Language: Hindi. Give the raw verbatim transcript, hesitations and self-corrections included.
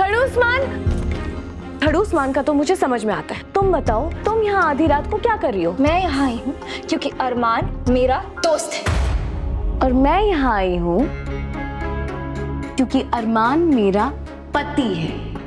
खड़ूस मान, खड़ूस मान का तो मुझे समझ में आता है। तुम बताओ, तुम यहाँ आधी रात को क्या कर रही हो? मैं यहाँ आई हूँ क्योंकि अरमान मेरा दोस्त है। और मैं यहाँ आई हूँ क्योंकि अरमान मेरा पति है।